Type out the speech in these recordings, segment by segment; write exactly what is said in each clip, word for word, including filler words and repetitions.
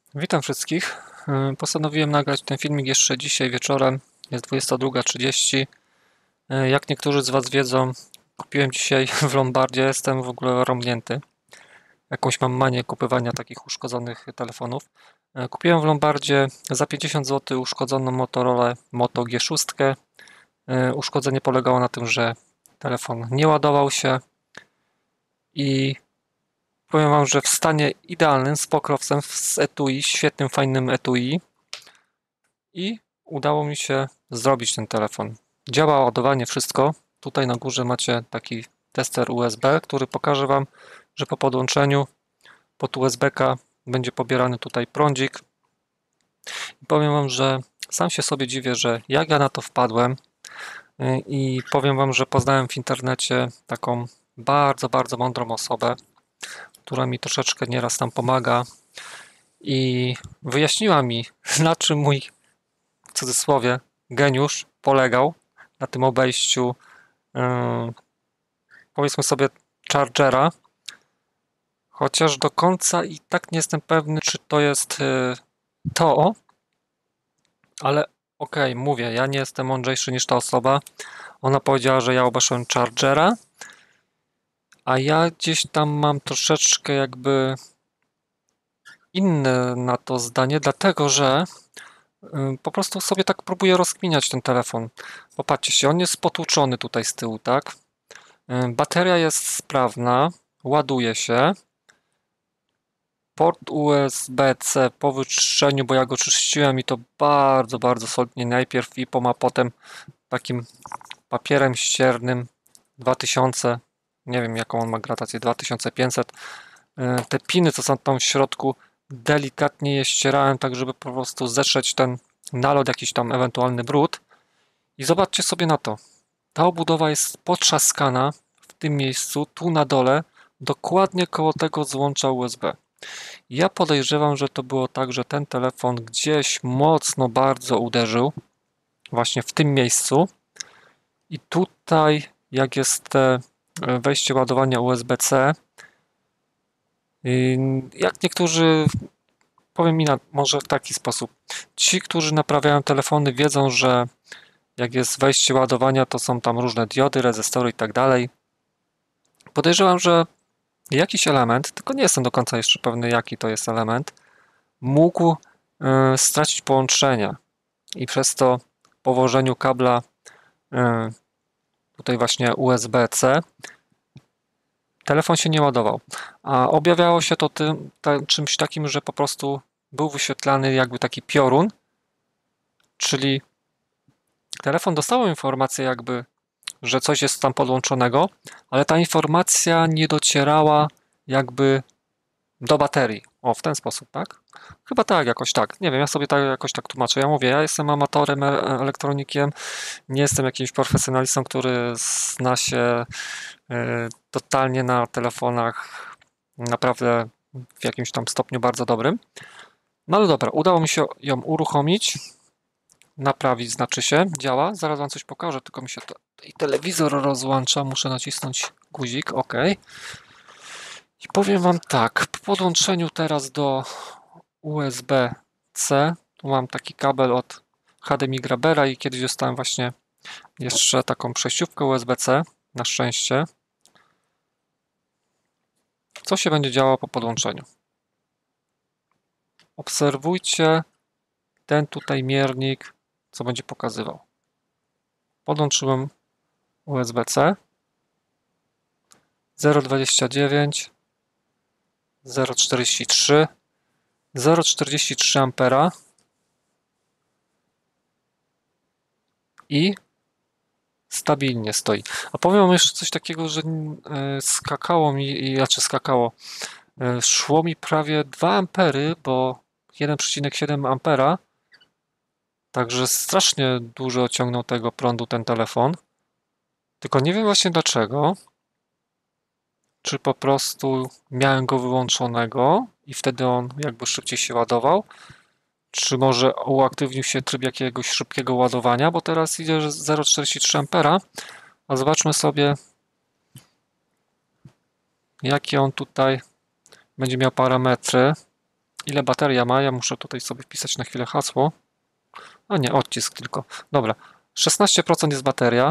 Witam wszystkich. Y, Postanowiłem nagrać ten filmik jeszcze dzisiaj wieczorem. Jest dwudziesta druga trzydzieści. Y, Jak niektórzy z Was wiedzą, kupiłem dzisiaj w Lombardzie. Jestem w ogóle rąbnięty. Jakąś mam manię kupowania takich uszkodzonych telefonów. Y, Kupiłem w Lombardzie za pięćdziesiąt złotych uszkodzoną Motorola Moto G sześć. Y, Uszkodzenie polegało na tym, że telefon nie ładował się i powiem Wam, że w stanie idealnym, z pokrowcem, z etui, świetnym, fajnym etui. I udało mi się zrobić ten telefon. Działa ładowanie, wszystko. Tutaj na górze macie taki tester U S B, który pokaże Wam, że po podłączeniu pod U S B-ka będzie pobierany tutaj prądzik. I powiem Wam, że sam się sobie dziwię, że jak ja na to wpadłem i powiem Wam, że poznałem w internecie taką bardzo, bardzo mądrą osobę, która mi troszeczkę nieraz tam pomaga i wyjaśniła mi, na czym mój, w cudzysłowie, geniusz polegał na tym obejściu, yy, powiedzmy sobie, chargera, chociaż do końca i tak nie jestem pewny, czy to jest yy, to, ale okej, okay, mówię, ja nie jestem mądrzejszy niż ta osoba. Ona powiedziała, że ja obeszłem chargera, a ja gdzieś tam mam troszeczkę jakby inne na to zdanie, dlatego że po prostu sobie tak próbuję rozkminiać ten telefon. Popatrzcie się, on jest potłuczony tutaj z tyłu, tak? Bateria jest sprawna, ładuje się. Port U S B C po wyczyszczeniu, bo ja go czyściłem i to bardzo, bardzo solidnie najpierw I P O M, a potem takim papierem ściernym dwa tysiące, nie wiem jaką on ma gradację, dwa tysiące pięćset. Te piny, co są tam w środku, delikatnie je ścierałem, tak żeby po prostu zetrzeć ten nalot, jakiś tam ewentualny brud. I zobaczcie sobie na to. Ta obudowa jest potrzaskana w tym miejscu, tu na dole, dokładnie koło tego złącza U S B. Ja podejrzewam, że to było tak, że ten telefon gdzieś mocno bardzo uderzył właśnie w tym miejscu i tutaj, jak jest te wejście ładowania U S B C, jak niektórzy, powiem mi na, może w taki sposób, ci, którzy naprawiają telefony, wiedzą, że jak jest wejście ładowania, to są tam różne diody, rezystory i tak dalej. Podejrzewam, że jakiś element, tylko nie jestem do końca jeszcze pewny, jaki to jest element, mógł y, stracić połączenie i przez to po włożeniu kabla y, tutaj właśnie U S B C telefon się nie ładował, a objawiało się to tym, ta, czymś takim, że po prostu był wyświetlany jakby taki piorun, czyli telefon dostał informację jakby, że coś jest tam podłączonego, ale ta informacja nie docierała jakby do baterii. O, w ten sposób, tak? Chyba tak, jakoś tak. Nie wiem, ja sobie tak jakoś tak tłumaczę. Ja mówię, ja jestem amatorem, elektronikiem, nie jestem jakimś profesjonalistą, który zna się y, totalnie na telefonach, naprawdę w jakimś tam stopniu bardzo dobrym. No ale dobra, udało mi się ją uruchomić, naprawić znaczy się, działa. Zaraz wam coś pokażę, tylko mi się to, i telewizor rozłącza, muszę nacisnąć guzik, OK. I powiem wam tak, po podłączeniu teraz do U S B C, tu mam taki kabel od H D M I Grabera i kiedyś dostałem właśnie jeszcze taką przejściówkę U S B C, na szczęście. Co się będzie działo po podłączeniu? Obserwujcie ten tutaj miernik, co będzie pokazywał. Podłączyłem U S B C zero przecinek dwadzieścia dziewięć, zero przecinek czterdzieści trzy, zero przecinek czterdzieści trzy ampera i stabilnie stoi. A powiem wam jeszcze coś takiego, że skakało mi, znaczy skakało, szło mi prawie dwa ampery, bo jeden przecinek siedem ampera, także strasznie dużo ciągnął tego prądu ten telefon. Tylko nie wiem właśnie dlaczego. Czy po prostu miałem go wyłączonego i wtedy on jakby szybciej się ładował, czy może uaktywnił się tryb jakiegoś szybkiego ładowania, bo teraz idzie, że zero przecinek czterdzieści trzy ampera, a zobaczmy sobie, jakie on tutaj będzie miał parametry. ile bateria ma. Ja muszę tutaj sobie wpisać na chwilę hasło. A nie, odcisk tylko. Dobra, szesnaście procent jest bateria.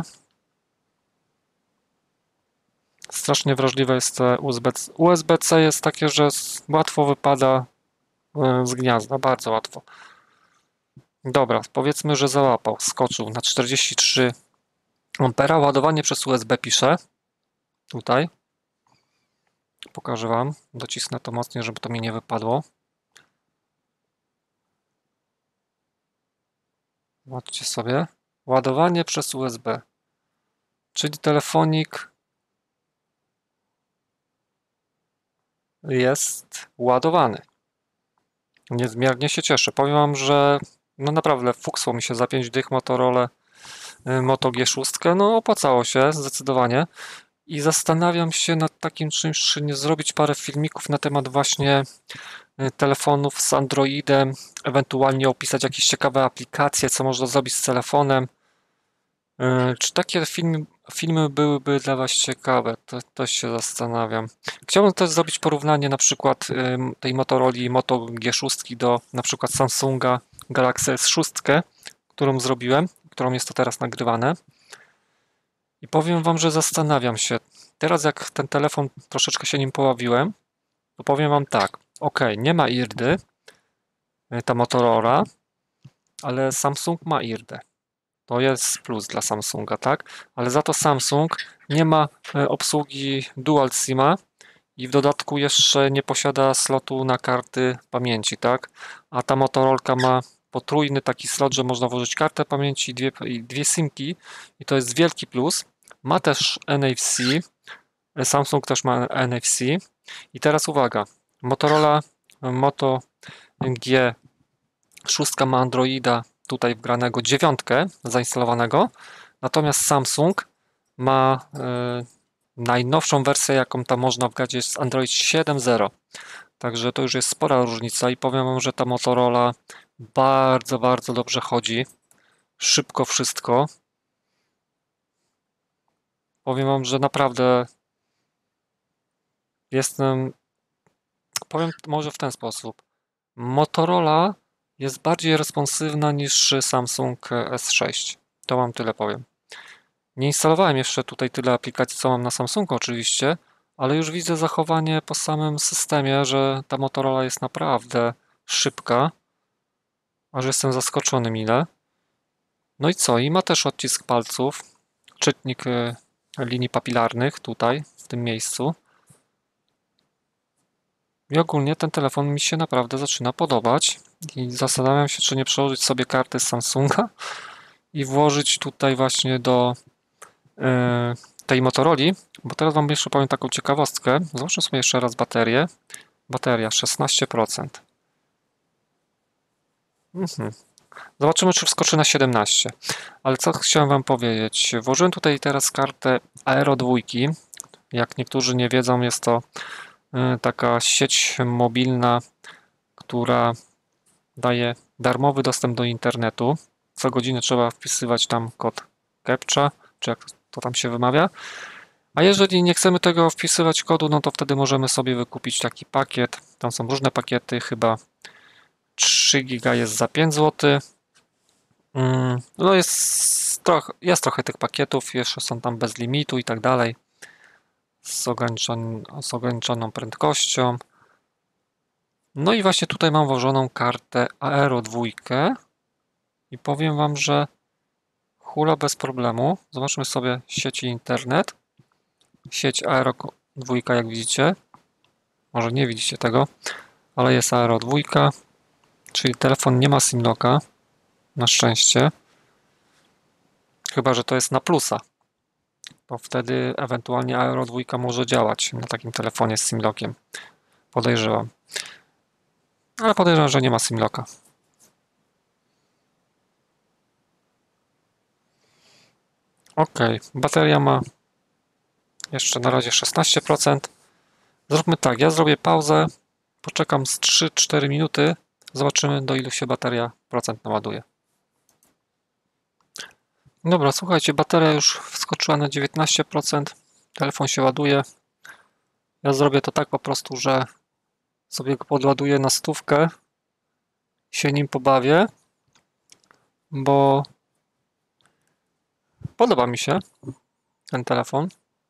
Strasznie wrażliwe jest U S B-C. U S B-C jest takie, że łatwo wypada z gniazda, bardzo łatwo. Dobra, powiedzmy, że załapał, skoczył na czterdzieści trzy ampera. Ładowanie przez U S B pisze. Tutaj. Pokażę Wam. Docisnę to mocniej, żeby to mi nie wypadło. Zobaczcie sobie. Ładowanie przez U S B. Czyli telefonik jest ładowany. Niezmiernie się cieszę. Powiem Wam, że no naprawdę fuksło mi się za pięć dych Motorola Moto G sześć. No opłacało się zdecydowanie. I zastanawiam się nad takim czymś, czy nie zrobić parę filmików na temat właśnie telefonów z Androidem, ewentualnie opisać jakieś ciekawe aplikacje, co można zrobić z telefonem. Czy takie filmy, filmy byłyby dla Was ciekawe? To też się zastanawiam. Chciałbym też zrobić porównanie na przykład tej Motorola Moto G sześć do na przykład Samsunga Galaxy S sześć, którą zrobiłem, którą jest to teraz nagrywane. I powiem Wam, że zastanawiam się. Teraz jak ten telefon troszeczkę się nim poławiłem, to powiem Wam tak. Ok, nie ma I R D Y, ta Motorola, ale Samsung ma I R D. To jest plus dla Samsunga, tak? Ale za to Samsung nie ma obsługi Dual SIM-a i w dodatku jeszcze nie posiada slotu na karty pamięci, tak? A ta Motorola ma potrójny taki slot, że można włożyć kartę pamięci i dwie, i dwie SIM-ki i to jest wielki plus. Ma też N F C, Samsung też ma N F C i teraz uwaga, Motorola Moto G sześć ma Androida tutaj wgranego dziewiątkę zainstalowanego, natomiast Samsung ma y, najnowszą wersję, jaką tam można wgrać, jest Android siedem zero. Także to już jest spora różnica i powiem Wam, że ta Motorola bardzo, bardzo dobrze chodzi. Szybko wszystko. Powiem Wam, że naprawdę jestem, powiem może w ten sposób. Motorola jest bardziej responsywna niż Samsung S sześć. To Wam tyle powiem. Nie instalowałem jeszcze tutaj tyle aplikacji, co mam na Samsungu oczywiście, ale już widzę zachowanie po samym systemie, że ta Motorola jest naprawdę szybka, aż jestem zaskoczony mile. No i co? I ma też odcisk palców, czytnik linii papilarnych tutaj, w tym miejscu. I ogólnie ten telefon mi się naprawdę zaczyna podobać i zastanawiam się, czy nie przełożyć sobie karty z Samsunga i włożyć tutaj właśnie do yy, tej Motorola, bo teraz Wam jeszcze powiem taką ciekawostkę. Zobaczmy sobie jeszcze raz baterię. Bateria szesnaście procent. Mhm. Zobaczymy, czy wskoczy na siedemnaście. Ale co chciałem Wam powiedzieć? Włożyłem tutaj teraz kartę Aero dwa. Jak niektórzy nie wiedzą, jest to taka sieć mobilna, która daje darmowy dostęp do internetu. Co godzinę trzeba wpisywać tam kod captcha, czy jak to tam się wymawia. A jeżeli nie chcemy tego wpisywać kodu, no to wtedy możemy sobie wykupić taki pakiet. Tam są różne pakiety, chyba trzy giga jest za pięć złotych. No jest trochę, jest trochę tych pakietów, jeszcze są tam bez limitu i tak dalej. Z, ograniczon, z ograniczoną prędkością. No i właśnie tutaj mam włożoną kartę Aero dwa i powiem Wam, że hula bez problemu. Zobaczmy sobie sieci internet. Sieć Aero dwa, jak widzicie. Może nie widzicie tego, ale jest Aero dwa, czyli telefon nie ma SIM-locka. Na szczęście. Chyba że to jest na plusa. To wtedy ewentualnie Aero dwa może działać na takim telefonie z SIM-lockiem. Podejrzewam. Ale podejrzewam, że nie ma SIM-locka. Ok, bateria ma jeszcze na razie szesnaście procent. Zróbmy tak, ja zrobię pauzę, poczekam z trzy cztery minuty, zobaczymy, do ilu się bateria procent naładuje. Dobra, słuchajcie, bateria już wskoczyła na dziewiętnaście procent, telefon się ładuje. Ja zrobię to tak po prostu, że sobie go podładuję na stówkę, się nim pobawię, bo podoba mi się ten telefon.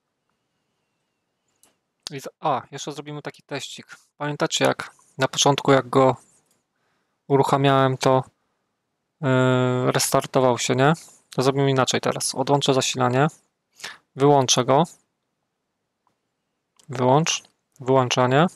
I za- A, jeszcze zrobimy taki teścik. Pamiętacie, jak na początku, jak go uruchamiałem, to yy, restartował się, nie? To zrobimy inaczej teraz. Odłączę zasilanie, wyłączę go, wyłącz, wyłączanie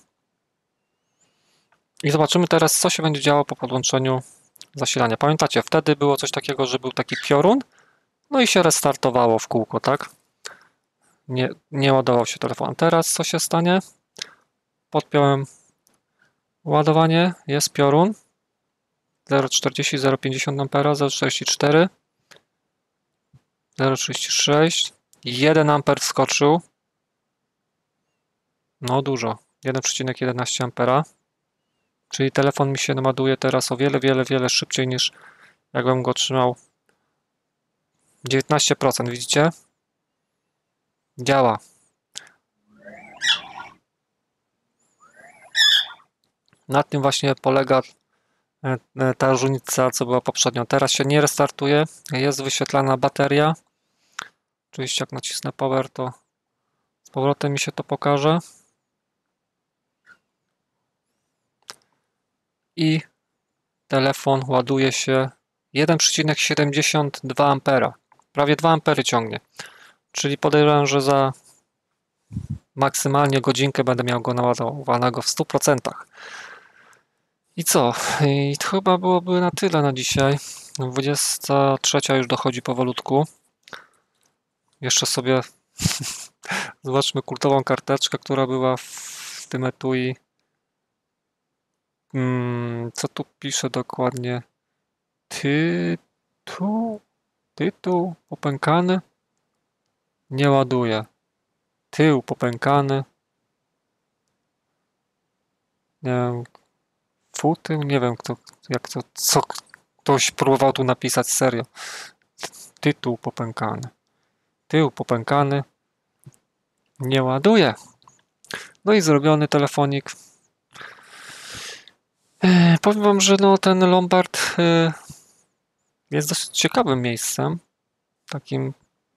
i zobaczymy teraz, co się będzie działo po podłączeniu zasilania. Pamiętacie, wtedy było coś takiego, że był taki piorun, no i się restartowało w kółko, tak? Nie, nie ładował się telefon. Teraz co się stanie? Podpiąłem ładowanie, jest piorun zero przecinek czterdzieści, zero przecinek pięćdziesiąt ampera, zero przecinek czterdzieści cztery, zero przecinek trzydzieści sześć, jeden amper wskoczył, no dużo, jeden przecinek jedenaście ampera, czyli telefon mi się naładuje teraz o wiele, wiele, wiele szybciej niż jakbym go trzymał. dziewiętnaście procent, widzicie? Działa. Na tym właśnie polega ta różnica, co była poprzednio. Teraz się nie restartuje, jest wyświetlana bateria. Oczywiście jak nacisnę power, to z powrotem mi się to pokaże. I telefon ładuje się jeden przecinek siedemdziesiąt dwa ampera. Prawie dwa ampery ciągnie. Czyli podejrzewam, że za maksymalnie godzinkę będę miał go naładowanego w stu procentach. I co? I to chyba byłoby na tyle na dzisiaj. dwudziesta trzecia już dochodzi powolutku. Jeszcze sobie zobaczmy kultową karteczkę, która była w tym etui. Hmm, co tu pisze dokładnie? Tytuł? Tytuł popękany? Nie ładuje. Tył popękany. Nie wiem. Futył? Nie wiem, kto, jak to, co ktoś próbował tu napisać serio. Tytuł popękany. Tył popękany. Nie ładuje. No i zrobiony telefonik. Yy, powiem wam, że no, ten Lombard yy, jest dosyć ciekawym miejscem. Takim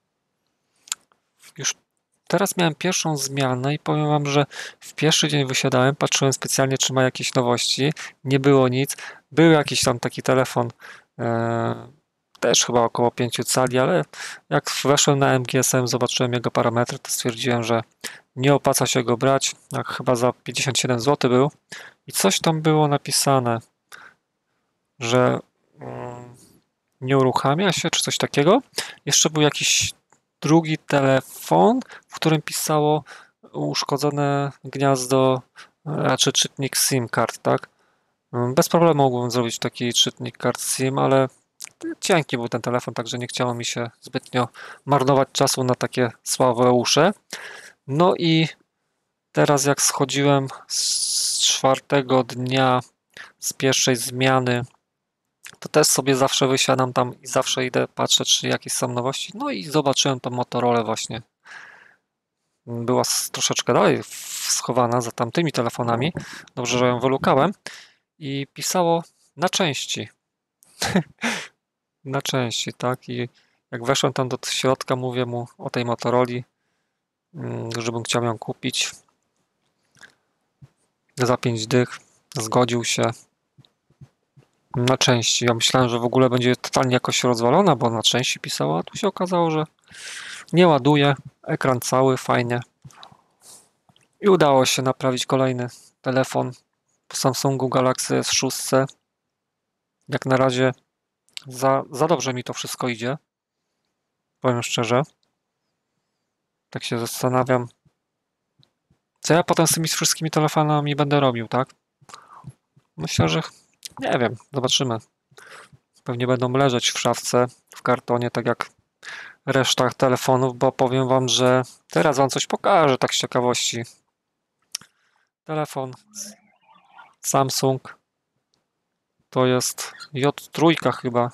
już teraz miałem pierwszą zmianę i powiem wam, że w pierwszy dzień wysiadałem, patrzyłem specjalnie, czy ma jakieś nowości. Nie było nic. Był jakiś tam taki telefon, e, też chyba około pięciu cali, ale jak weszłem na M G S M, zobaczyłem jego parametry, to stwierdziłem, że nie opłaca się go brać. Jak chyba za pięćdziesiąt siedem złotych był. I coś tam było napisane, że mm, nie uruchamia się, czy coś takiego. Jeszcze był jakiś drugi telefon, w którym pisało uszkodzone gniazdo, raczej czytnik SIM card, tak? Bez problemu mogłem zrobić taki czytnik kart SIM, ale cienki był ten telefon, także nie chciało mi się zbytnio marnować czasu na takie słabe usze. No i teraz jak schodziłem z czwartego dnia z pierwszej zmiany, to też sobie zawsze wysiadam tam i zawsze idę, patrzę, czy jakieś są nowości. No i zobaczyłem tą Motorola właśnie. Była troszeczkę dalej schowana za tamtymi telefonami. Dobrze, że ją wylukałem. I pisało na części. Na części, tak? I jak weszłem tam do środka, mówię mu o tej Motoroli, żebym chciał ją kupić. Za pięć dych. Zgodził się. Na części. Ja myślałem, że w ogóle będzie totalnie jakoś rozwalona, bo na części pisała, a tu się okazało, że nie ładuje. Ekran cały, fajnie. I udało się naprawić kolejny telefon po Samsungu Galaxy S sześć. Jak na razie za, za dobrze mi to wszystko idzie. Powiem szczerze. Tak się zastanawiam, co ja potem z tymi wszystkimi telefonami będę robił, tak? Myślę, że nie wiem, zobaczymy. Pewnie będą leżeć w szafce, w kartonie, tak jak reszta telefonów, bo powiem wam, że teraz wam coś pokażę, tak z ciekawości. Telefon Samsung to jest J trzy chyba.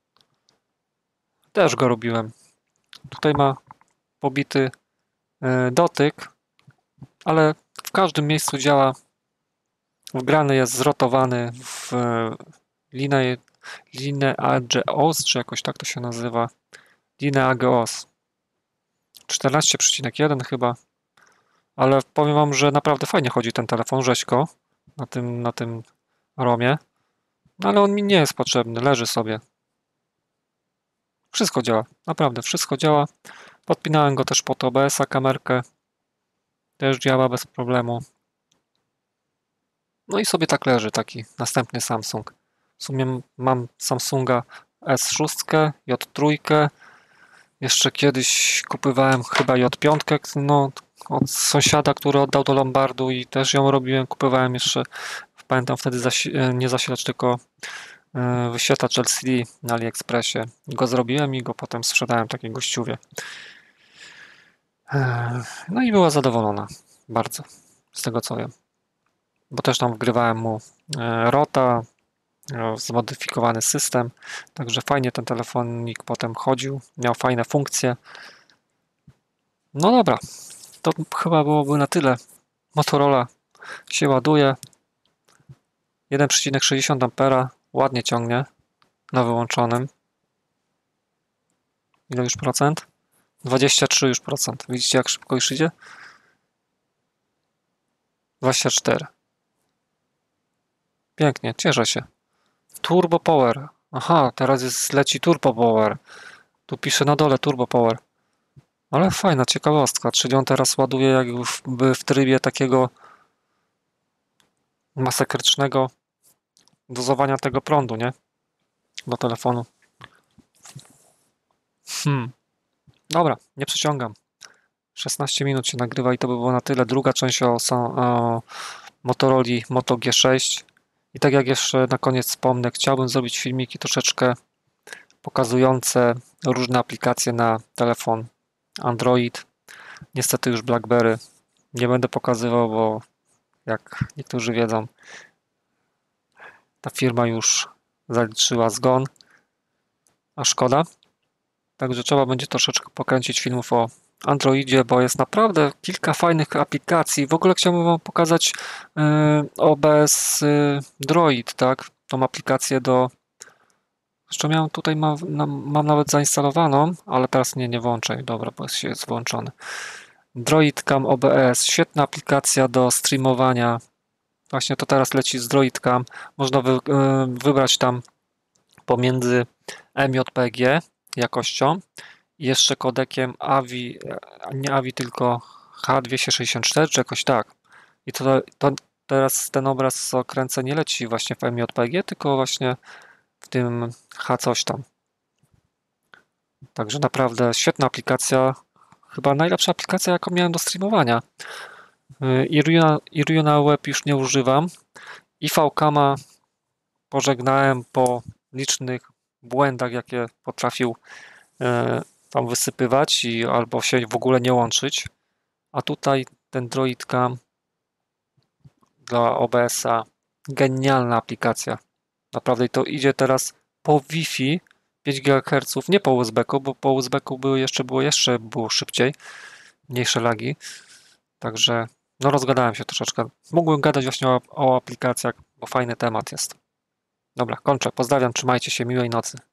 Też go robiłem. Tutaj ma pobity dotyk, ale w każdym miejscu działa wgrany jest zrotowany w linę, LineageOS, czy jakoś tak to się nazywa. LineageOS. czternaście przecinek jeden chyba. Ale powiem wam, że naprawdę fajnie chodzi ten telefon, rzeźko, na tym, na tym romie. No ale on mi nie jest potrzebny, leży sobie. Wszystko działa, naprawdę wszystko działa. Podpinałem go też pod O B S-a, kamerkę. Też działa bez problemu. No i sobie tak leży taki następny Samsung. W sumie mam Samsunga S sześć, J trzy. Jeszcze kiedyś kupywałem chyba J pięć, no, od sąsiada, który oddał do Lombardu i też ją robiłem. Kupowałem jeszcze, pamiętam wtedy zasi- nie zasilacz, tylko wyświetlacz L C D na AliExpressie. Go zrobiłem i go potem sprzedałem takiej gościuwie. No i była zadowolona bardzo z tego, co wiem. Bo też tam wgrywałem mu Rota, zmodyfikowany system, także fajnie ten telefonik potem chodził, miał fajne funkcje. No dobra, to chyba byłoby na tyle. Motorola się ładuje, jeden przecinek sześćdziesiąt ampera, ładnie ciągnie na wyłączonym. Ile już procent? dwadzieścia trzy już procent. Widzicie, jak szybko już idzie? dwadzieścia cztery. Pięknie, cieszę się. Turbo Power. Aha, teraz jest, leci Turbo Power. Tu pisze na dole Turbo Power. Ale fajna ciekawostka, czyli on teraz ładuje jakby w trybie takiego masakrycznego dozowania tego prądu, nie? Do telefonu. Hmm. Dobra, nie przeciągam. szesnaście minut się nagrywa i to by było na tyle. Druga część o, o Motorola Moto G sześć. I tak jak jeszcze na koniec wspomnę, chciałbym zrobić filmiki troszeczkę pokazujące różne aplikacje na telefon Android. Niestety już BlackBerry nie będę pokazywał, bo jak niektórzy wiedzą, ta firma już zaliczyła zgon, a szkoda. Także trzeba będzie troszeczkę pokręcić filmów o Androidzie, bo jest naprawdę kilka fajnych aplikacji. W ogóle chciałbym wam pokazać y, O B S y, Droid, tak? Tą aplikację do... Jeszcze miałem tutaj, mam, mam nawet zainstalowaną, ale teraz nie, nie włączę. Dobra, bo jest, jest włączony. Droidcam O B S, świetna aplikacja do streamowania. Właśnie to teraz leci z Droidcam. Można wy, y, wybrać tam pomiędzy M J P G jakością i jeszcze kodekiem A V I, nie A V I, tylko H dwieście sześćdziesiąt cztery, czy jakoś tak. I to, to teraz ten obraz, co kręcę, nie leci właśnie w M J P G, tylko właśnie w tym H coś tam. Także naprawdę świetna aplikacja, chyba najlepsza aplikacja, jaką miałem do streamowania. Iruna Web już nie używam. I V-Cama pożegnałem po licznych błędach, jakie potrafił tam wysypywać i albo się w ogóle nie łączyć. A tutaj ten Droidcam dla O B S-a, genialna aplikacja. Naprawdę to idzie teraz po Wi-Fi pięć gigaherców, nie po U S B-ku, bo po U S B-ku było jeszcze, było jeszcze było szybciej, mniejsze lagi. Także no rozgadałem się troszeczkę. Mógłbym gadać właśnie o, o aplikacjach, bo fajny temat jest. Dobra, kończę. Pozdrawiam, trzymajcie się, miłej nocy.